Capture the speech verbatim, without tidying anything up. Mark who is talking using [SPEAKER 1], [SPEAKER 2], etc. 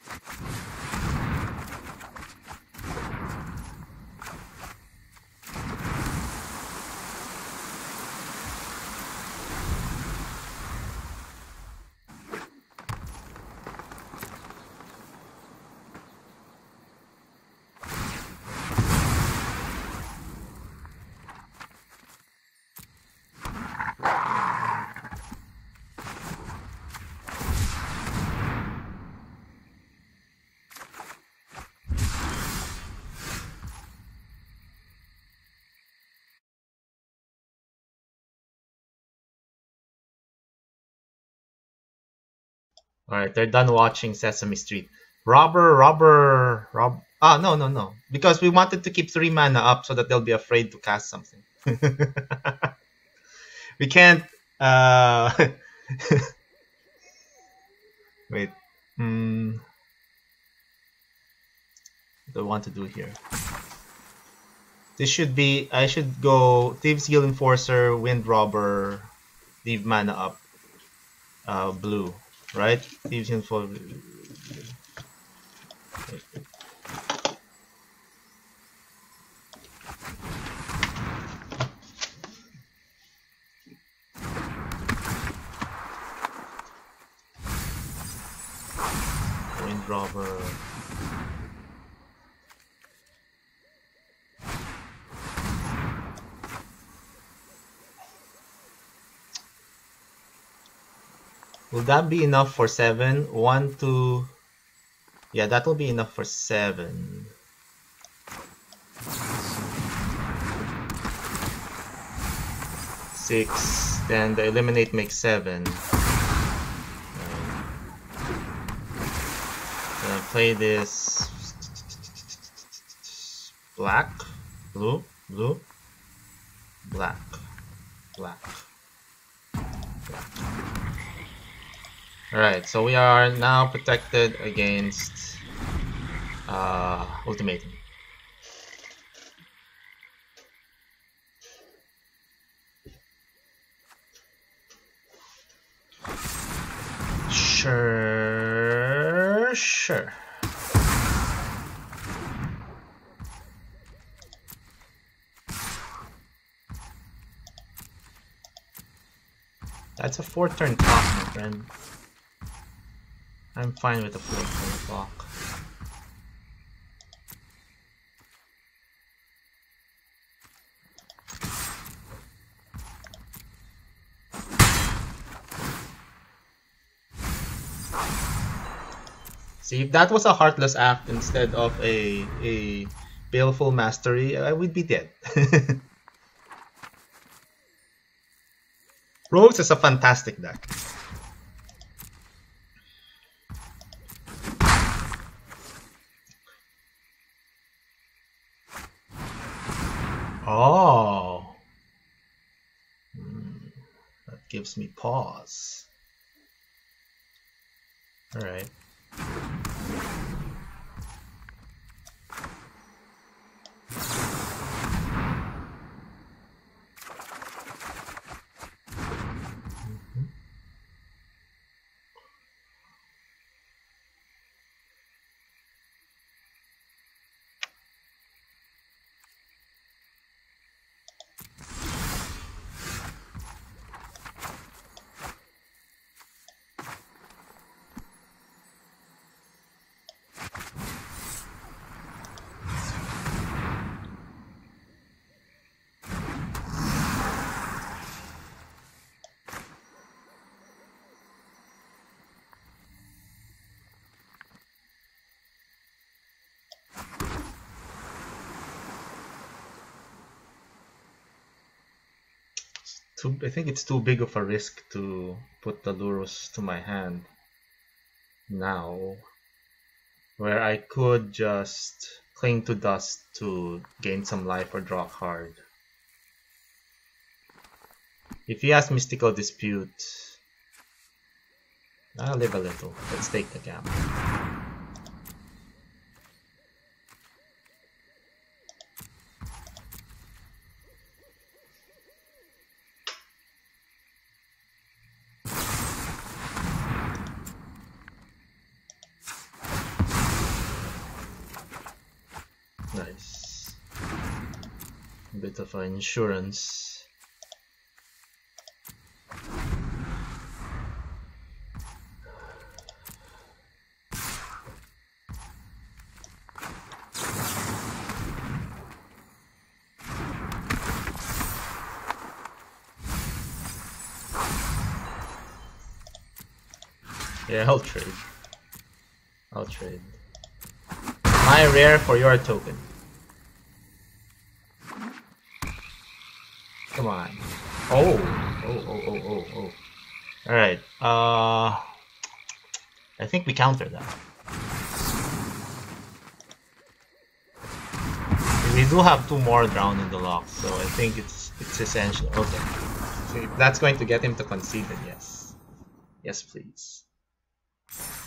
[SPEAKER 1] All right, they're done watching Sesame Street. Robber, robber, rob. Ah, no, no, no. Because we wanted to keep three mana up so that they'll be afraid to cast something. We can't. Uh... Wait. Hmm. What do I want to do here? This should be. I should go Thieves Guild Enforcer, Wind Robber, leave mana up. Uh, blue, right? Thieves Guild Enforcer. Wind Robber. Will that be enough for seven? One, two. Yeah, that will be enough for seven. Six. Then the eliminate makes seven. Then I play this. Black, blue, blue, black, black. Alright, so we are now protected against uh, ultimatum. Sure, sure. That's a four turn clock, my friend. I'm fine with a four turn clock. See, if that was a Heartless Act instead of a a Baleful Mastery, I would be dead. Rogues is a fantastic deck. Oh, hmm. That gives me pause. All right. Too, I think it's too big of a risk to put the Lurus to my hand now, where I could just cling to dust to gain some life or draw a card. If he has Mystical Dispute, I'll live a little. Let's take the gamble. A bit of an insurance. Yeah, I'll trade. I'll trade. My rare for your token. Come on. Oh, oh, oh, oh, oh, oh. All right. Uh, I think we counter that. We do have two more drown in the lock, so I think it's it's essential. Okay. So if that's going to get him to concede, then yes. Yes, please.